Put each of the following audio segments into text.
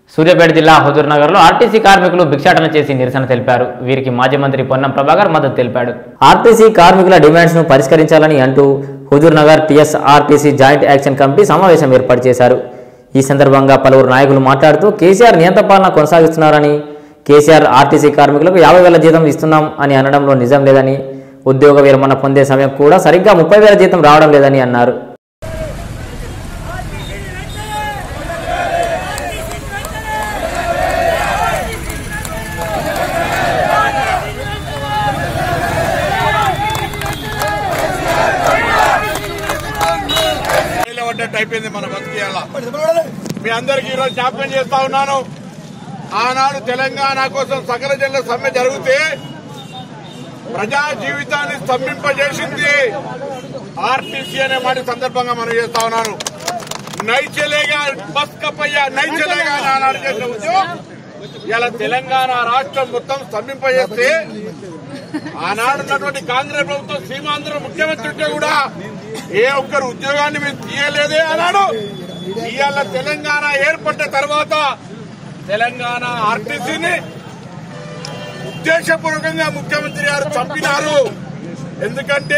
సూర్యాపేట జిల్లా హుజూర్ నగర్లో ఆర్టీసీ కార్మికులు భిక్షాటన చేసి నిరసన తెలిపారు. వీరికి మాజీ మంత్రి పొన్నం ప్రభాకర్ మద్దతు తెలిపాడు. ఆర్టీసీ కార్మికుల డిమాండ్స్ ను పరిష్కరించాలని అంటూ Huzur Nagar TSRTC joint action committee సమావేశం ఏర్పాటు చేశారు. ఈ సందర్భంగా పలువురు నాయకులు మాట్లాడుతూ కేసీఆర్ నియంత పాలన కొనసాగిస్తున్నారని, కేసీఆర్ ఆర్టీసీ కార్మికులకు 50,000 జీతం ఇస్తున్నాం అని అనడంలో నిజం లేదని, ఉద్యోగ విరమణ పొందే సమయం కూడా సరిగ్గా 30,000 జీతం రావడం లేదని అన్నారు. అయిపోయింది మన బతికేయాల. మీ అందరికీ ఈరోజు జ్ఞాపకం చేస్తా ఉన్నాను. ఆనాడు తెలంగాణ కోసం సకల జనుల సమ్మె జరిగితే ప్రజా జీవితాన్ని స్తంభింపజేసింది ఆర్టీసీ అనే మాట సందర్భంగా మనం చేస్తా ఉన్నాను. నైచలేగా బస్ కప్పయ్యా నైచలేగా ఆనాడు చేసిన ఉద్యోగం ఇలా తెలంగాణ రాష్ట్రం మొత్తం స్తంభింపజేస్తే ఆనాడున్నటువంటి కాంగ్రెస్ ప్రభుత్వం సీమాంధ్ర ముఖ్యమంత్రి ఉంటే కూడా ఏ ఒక్కరు ఉద్యోగాన్ని మీరు తీయలేదే అన్నాడు. ఇవాళ తెలంగాణ ఏర్పడ్డ తర్వాత తెలంగాణ ఆర్టీసీని ఉద్దేశపూర్వకంగా ముఖ్యమంత్రి గారు చంపినారు. ఎందుకంటే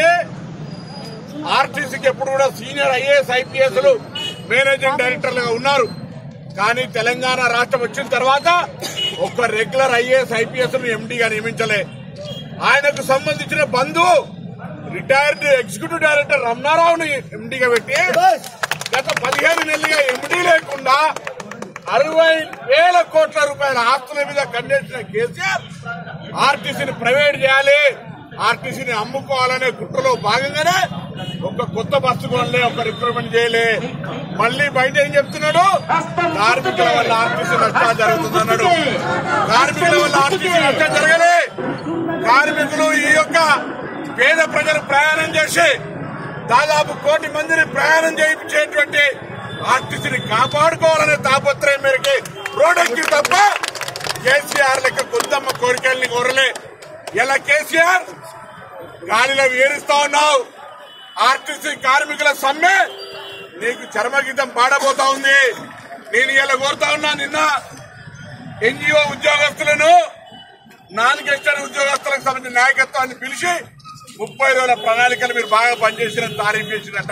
ఆర్టీసీకి ఎప్పుడు కూడా సీనియర్ ఐఏఎస్ ఐపీఎస్లు మేనేజింగ్ డైరెక్టర్లుగా ఉన్నారు. కానీ తెలంగాణ రాష్ట్రం వచ్చిన తర్వాత ఒక్క రెగ్యులర్ ఐఏఎస్ ఐపీఎస్ ను ఎండీగా నియమించలే. ఆయనకు సంబంధించిన బంధువు రిటైర్డ్ ఎగ్జిక్యూటివ్ డైరెక్టర్ రమణారావుని ఎండీగా పెట్టి గత 15 నెలలుగా ఎండీ లేకుండా 60,000 కోట్ల రూపాయల ఆస్తుల మీద కన్నేసిన కేసీఆర్ ఆర్టీసీని ప్రైవేట్ చేయాలి, ఆర్టీసీని అమ్ముకోవాలనే కుట్రలో భాగంగానే ఒక కొత్త బస్సు కొనలే, ఒక రిక్రూట్మెంట్ చేయలే. మళ్లీ బయట ఏం చెప్తున్నాడు? కార్మికుల వల్ల ఆర్టీసీ నష్టాలు జరుగుతుందన్నాడు. కార్మికుల వల్ల ఆర్టీసీ నష్టం జరగలే. కార్మికులు ఈ యొక్క పేద ప్రజలు ప్రయాణం చేసి దాదాపు 1 కోటి మందిని ప్రయాణం చేయించేటువంటి ఆర్టీసీని కాపాడుకోవాలనే తాపత్రయం మేరకి రోడ్డెక్కి తప్ప కేసీఆర్ లెక్క కొద్దమ్మ కోరికల్ని కోరలే. ఇలా కేసీఆర్ గాలిలో వేరుస్తా ఉన్నావు. ఆర్టీసీ కార్మికుల సమ్మె నీకు చర్మగీతం పాడబోతా ఉంది. నేను ఇలా కోరుతా ఉన్నా, నిన్న ఎన్జిఓ ఉద్యోగస్తులను నాన్ గెస్టెడ్ ఉద్యోగస్తులకు సంబంధించిన నాయకత్వాన్ని పిలిచి 30 రోజుల ప్రణాళికలు మీరు బాగా పనిచేసిన తారీఫ్ చేసినట్ట.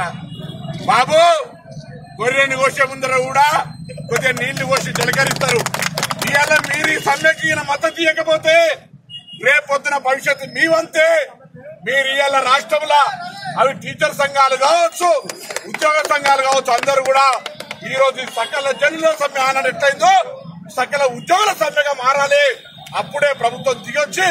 బాబు, గొర్రెని కోసే ముందర కూడా కొద్దిగా నీళ్లు కోసి జలకరిస్తారు. ఇవాళ మీరు ఈ సమ్మెకి మద్దతు ఇవ్వకపోతే రేపొద్దున భవిష్యత్తు మీ వంతే. మీరు ఇవాళ రాష్ట్రంలో అవి టీచర్ సంఘాలు కావచ్చు, ఉద్యోగ సంఘాలు కావచ్చు, అందరూ కూడా ఈ రోజు సకల జనుల సమ్మె ఆనాడు ఎట్లయిందో సకల ఉద్యోగుల సమ్మెగా మారాలి. అప్పుడే ప్రభుత్వం దిగొచ్చి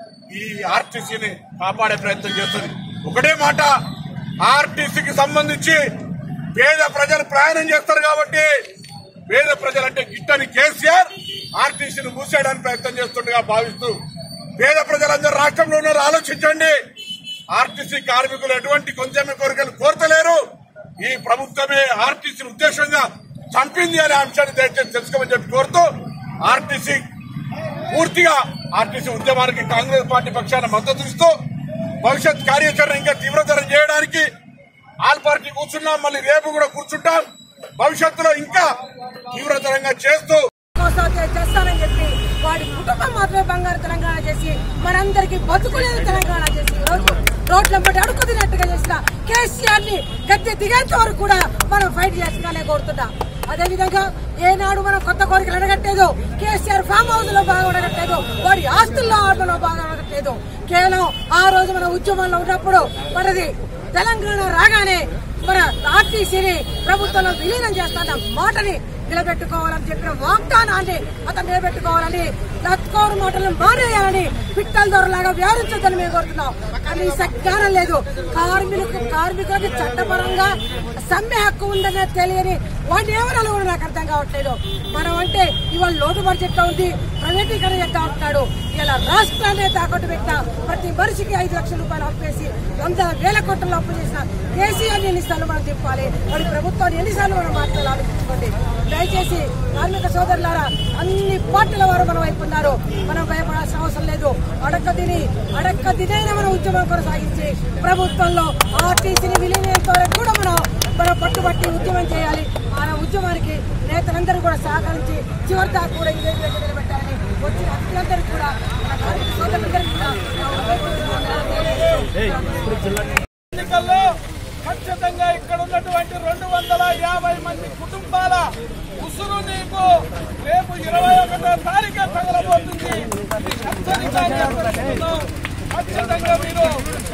ఈ ఆర్టీసీని కాపాడే ప్రయత్నం చేస్తుంది. ఒకటే మాట, ఆర్టీసీకి సంబంధించి పేద ప్రజలు ప్రయాణం చేస్తారు కాబట్టి పేద ప్రజలంటే గిట్టని కేసీఆర్ ఆర్టీసీని మూసేయడానికి ప్రయత్నం చేస్తుండగా భావిస్తూ పేద ప్రజలందరూ రాష్ట్రంలో ఉన్నారు. ఆలోచించండి. ఆర్టీసీ కార్మికులు ఎటువంటి కొంచెం కోరికలు కోరతలేరు. ఈ ప్రభుత్వమే ఆర్టీసీని ఉద్దేశంగా చంపింది అనే అంశాన్ని దయచేసి తెలుసుకోమని చెప్పి కోరుతూ ఆర్టీసీ పూర్తిగా ఆర్టీసీ ఉద్యమానికి కాంగ్రెస్ పార్టీ పక్షాన మద్దతు ఇస్తూ భవిష్యత్ కార్యాచరణ ఇంకా తీవ్రతరం చేయడానికి ఆల్ పార్టీ కూర్చున్నాం. మళ్ళీ రేపు కూడా కూర్చుంటాం. భవిష్యత్తులో ఇంకా తీవ్రతరంగా చేస్తూ చేస్తానని చెప్పి వాడి కుటుంబం మాత్రమే బంగారు తెలంగాణ చేసి మనందరికీ బతుకులేదు తెలంగాణ చేసి ఈరోజు రోడ్ల బట్టి అడుగు తిన్నట్టుగా చేసిన కేసీఆర్ ని గద్దె దిగేంత వరకు కూడా మనం ఫైట్ చేస్తానే కోరుతున్నాం. అదేవిధంగా ఏనాడు మనం కొత్త కోరికలు అడగట్టేదో, కేసీఆర్ ఫామ్ హౌస్ లో బాగా అడగట్టేదో, వాడి ఆస్తుల్లో ఆటలో బాగా అడగట్టేదో, కేవలం ఆ రోజు మన ఉద్యమంలో ఉన్నప్పుడు మనది తెలంగాణ రాగానే మన ఆర్టీసీని ప్రభుత్వంలో విలీనం చేస్తాన్న మాటని నిలబెట్టుకోవాలని చెప్పిన వాగ్దానాన్ని అతను నిలబెట్టుకోవాలని, లత్కోరు మాటలను మానేయాలని, పిట్టల దొరలాగా వ్యవహరించొద్దని మేము కోరుతున్నాం. కానీ జ్ఞానం లేదు. కార్మికులకు చట్టపరంగా సమ్మె హక్కు ఉందనే తెలియని వాడిని ఏమనాలో కూడా నాకు అర్థం కావట్లేదు. మనం అంటే ఇవాళ లోటు బడ్జెట్ లో ఉంది, ప్రైవేటీకరణ చేస్తా ఉంటున్నాడు. ఇలా రాష్ట్రాన్ని తాకట్టు పెట్టిన ప్రతి మనిషికి 5 లక్షల రూపాయలు అప్పేసి 100,000 కోట్ల అప్పు చేసిన కేసీఆర్ ఎన్నిసార్లు మనం తిప్పాలి, వాడి ప్రభుత్వాన్ని ఎన్నిసార్లు మనం మాట్లాడాలి ఆలోచించుకోండి. దయచేసి కార్మిక సోదరులారా, అన్ని పార్టీల వారు మన వైపు ఉన్నారు. మనం భయపడాల్సిన అవసరం లేదు. అడక్క దినైనా మనం ఉద్యమం కొనసాగించి ప్రభుత్వంలో ఆర్టీసీని విలీనంతో కూడా మనం మనం పట్టుబట్టి ఉద్యమం చేయాలి. ఆ ఉద్యమానికి నేతలందరూ కూడా సహకరించి చివరి దాకా కూడా ఇదే నిలబెట్టాలని వచ్చిన అతిథులందరూ కూడా మన కార్మిక సోదరులందరికీ కూడా ఎన్నికల్లో ఖచ్చితంగా ఇక్కడ ఉన్నటువంటి 250 మంది కుటుంబాల ఉసురు నీకు రేపు 21వ తారీఖు తగలబోతుంది. ఖచ్చితంగా మీరు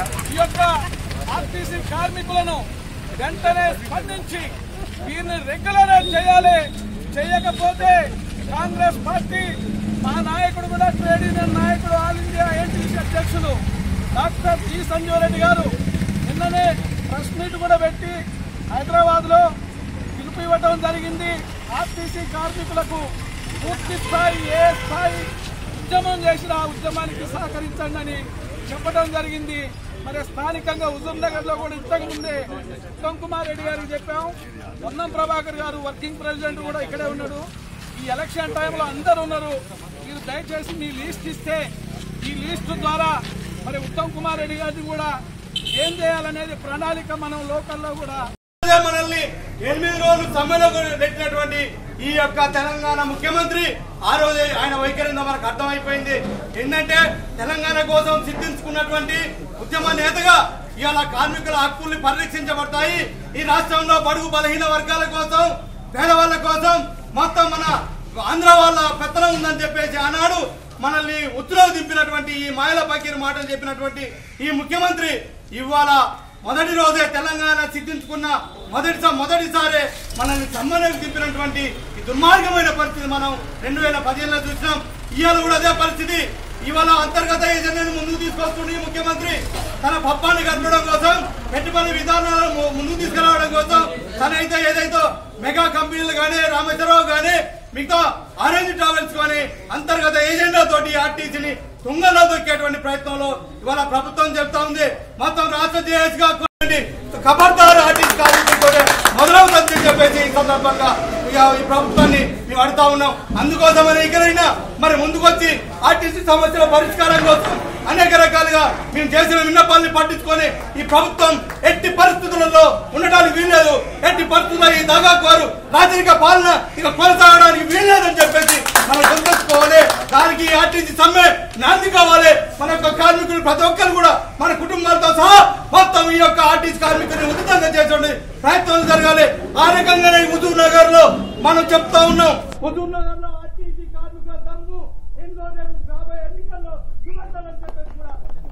ఈ యొక్క ఆర్టీసీ కార్మికులను వెంటనే స్పందించి వీరిని రెగ్యులరైజ్ చేయాలి. చేయకపోతే కాంగ్రెస్ పార్టీ మా నాయకుడు కూడా ట్రేడ్ యూనియన్ నాయకుడు ఆల్ ఇండియా ఏటీసీ అధ్యక్షులు డాక్టర్ జి సంజీవ్ రెడ్డి గారు నిన్ననే ప్రెస్ మీట్ కూడా పెట్టి హైదరాబాద్ లో పిలుపు ఇవ్వడం జరిగింది. ఆర్టీసీ కార్మికులకు పూర్తి స్థాయి ఏ స్థాయి ఉద్యమం చేసిన ఆ ఉద్యమానికి సహకరించండి అని చెప్పడం జరిగింది. మరి స్థానికంగా హుజూర్ నగర్ లో కూడా ఇంతకు ముందే ఉత్తమ్ కుమార్ రెడ్డి గారికి చెప్పాం. పొన్నం ప్రభాకర్ గారు వర్కింగ్ ప్రెసిడెంట్ కూడా ఇక్కడే ఉన్నాడు. ఈ ఎలక్షన్ టైంలో అందరూ ఉన్నారు. మీరు దయచేసి మీ లిస్ట్ ఇస్తే ఈ లిస్టు ద్వారా మరి ఉత్తమ్ కుమార్ రెడ్డి గారిని కూడా ఏం చేయాలనేది ప్రణాళిక మనం లోకల్లో కూడా మనల్ని 8 రోజులు సమ్మెలో పెట్టినటువంటి ఈ యొక్క తెలంగాణ ముఖ్యమంత్రి ఆ రోజే ఆయన వైఖరిలో మనకు అర్థమైపోయింది. ఏంటంటే తెలంగాణ కోసం సిద్ధించుకున్నటువంటి ఉద్యమ నేతగా ఇవాళ కార్మికుల హక్కుల్ని పరిరక్షించబడతాయి. ఈ రాష్ట్రంలో బడుగు బలహీన వర్గాల కోసం పేదవాళ్ల కోసం మొత్తం మన ఆంధ్ర వాళ్ళ పెత్తనం ఉందని చెప్పేసి ఆనాడు మనల్ని ఉత్తరాలు దింపినటువంటి ఈ మాయల పకీర్ మాటలు చెప్పినటువంటి ఈ ముఖ్యమంత్రి ఇవాళ మొదటి రోజే తెలంగాణ సిద్ధించుకున్న మొదటిసారే మనల్ని సమ్మలకు దింపినటువంటి ఈ దుర్మార్గమైన పరిస్థితి మనం 2015లో చూసినాం. ఇవాళ కూడా అదే పరిస్థితి. ఇవాళ అంతర్గత ఏజెండాను ముందుకు తీసుకొస్తుంది ఈ ముఖ్యమంత్రి. తన పప్పాన్ని గడపడం కోసం పెట్టుబడి విధానాలను ముందుకు తీసుకురావడం కోసం తనైతే ఏదైతే మెగా కంపెనీలు కానీ రామేశ్వరరావు కానీ మిగతా ఆరెంజ్ ట్రావెల్స్ కానీ అంతర్గత ఏజెండా తోటి ఆర్టీసీని తుంగలో దొక్కేటువంటి ప్రయత్నంలో ఇవాళ ప్రభుత్వం చెప్తా ఉంది. మొత్తం రాష్ట్ర జేఎస్ గా ఖబర్దారు ఆర్టీసీ కార్మికులతో మొదలవుతుందని చెప్పేసి ఈ సందర్భంగా ఈ ప్రభుత్వాన్ని మేము అడుగుతా ఉన్నాం. అందుకోసమని ఇకనైనా మరి ముందుకొచ్చి ఆర్టీసీ సమస్యల పరిష్కారం కోసం అనేక రకాలుగా మేము చేసిన విన్నపాలని పట్టించుకొని ఈ ప్రభుత్వం ఎట్టి పరిస్థితులలో ఉండడానికి వీల్లేదు. ఎట్టి పరిస్థితుల్లో ఈ దగాకోరు రాజరిక పాలన ఇక కొనసాగడానికి వీల్లేదని చెప్పేసి మనం గుర్తుంచుకోవాలి. దానికి ఆర్టీసీ సమ్మె నాంది కావాలి. మన యొక్క కార్మికులు ప్రతి ఒక్కరు కూడా మన కుటుంబాలతో సహా మొత్తం ఈ యొక్క ఆర్టీసీ కార్మికులను ఉచితంగా చేసే ప్రయత్నం జరగాలి. ఆ రకంగానే హుజూర్ నగర్ లో మనం చెప్తా ఉన్నాం. హుజూర్ నగర్ లో ఆర్టీసీ కార్మికుల తరఫు ఎన్నో రేపు రాబోయే ఎన్నికల్లో చూపెట్టాలని చెప్పేసి కూడా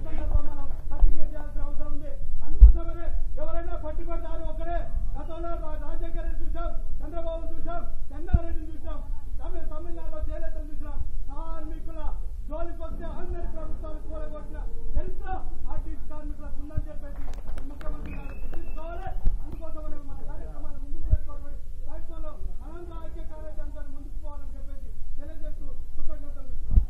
మనం ప్రతిజ్ఞ చేయాల్సిన అవసరం ఉంది. అందుకోసమనే ఎవరైనా పట్టుబడ్డారు ఒకరే. గతంలో రాజశేఖర్ రెడ్డి చూసాం, చంద్రబాబు చూసాం, చెన్నారెడ్డిని చూసాం, తమిళనాడులో జయలలితను చూసాం. కార్మికుల జోలికి వస్తే అందరి ప్రభుత్వాలు కూలగొట్టిన చరిత్ర ఆర్టీసీ కార్మికులకు ఉందని చెప్పేసి ముఖ్యమంత్రి గారు గుర్తించుకోవాలి. అందుకోసమనే మన కార్యక్రమాలు ముందుకు చేసుకోవడం ప్రయత్నంలో మనందరూ ఐక్య కార్యాచరణతో ముందుకు పోవాలని చెప్పేసి తెలియజేస్తూ కృతజ్ఞతలు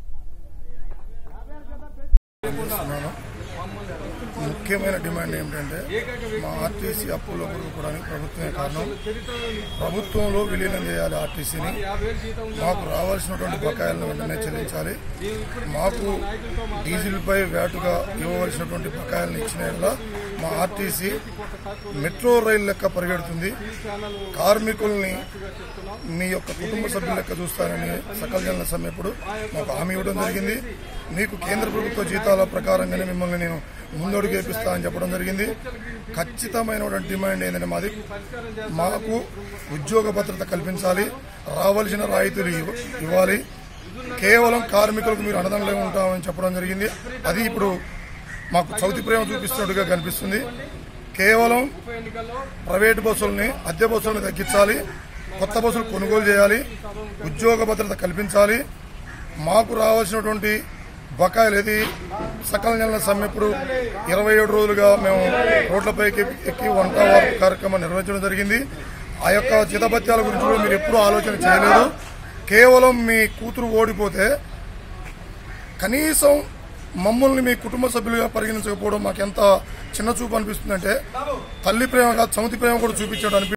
ముఖ్యమైన డిమాండ్ ఏమిటంటే మా ఆర్టీసీ అప్పుల్లో కూరుకోవడానికి ప్రభుత్వమే కారణం. ప్రభుత్వంలో విలీనం చేయాలి ఆర్టీసీని. మాకు రావాల్సినటువంటి బకాయిలను వెంటనే చెల్లించాలి. మాకు డీజిల్పై వ్యాటుగా ఇవ్వవలసినటువంటి బకాయిలను ఇచ్చిన మా ఆర్టీసీ మెట్రో రైలు లెక్క పరిగెడుతుంది. కార్మికుల్ని మీ యొక్క కుటుంబ సభ్యుల లెక్క చూస్తానని సకల జనుల సమ్మెప్పుడు మాకు హామీ ఇవ్వడం జరిగింది. మీకు కేంద్ర ప్రభుత్వ జీతాల ప్రకారంగానే మిమ్మల్ని నేను ముందడుగు వేపిస్తా అని చెప్పడం జరిగింది. ఖచ్చితమైనటువంటి డిమాండ్ ఏంటంటే మాకు ఉద్యోగ భద్రత కల్పించాలి. రావాల్సిన రాయితీలు ఇవ్వాలి. కేవలం కార్మికులకు మీరు అండదండగా ఉంటామని చెప్పడం జరిగింది. అది ఇప్పుడు మాకు చౌతి ప్రేమ చూపిస్తున్నట్టుగా కనిపిస్తుంది. కేవలం ప్రైవేటు బస్సుల్ని అద్దె బస్సులను తగ్గించాలి. కొత్త బస్సులు కొనుగోలు చేయాలి. ఉద్యోగ భద్రత కల్పించాలి. మాకు రావాల్సినటువంటి బకాయిలు ఏది సకల నెలల సమ్మెప్పుడు 27 రోజులుగా మేము రోడ్లపైకి ఎక్కి వంట కార్యక్రమం నిర్వహించడం జరిగింది. ఆ యొక్క జీతభత్యాల గురించి కూడా మీరు ఎప్పుడూ ఆలోచన చేయలేదు. కేవలం మీ కూతురు ఓడిపోతే కనీసం మమ్మల్ని మీ కుటుంబ సభ్యులుగా పరిగణించకపోవడం మాకెంత చిన్న చూపు అనిపిస్తుందంటే తల్లి ప్రేమ కాదు చమతి ప్రేమ కూడా చూపించడం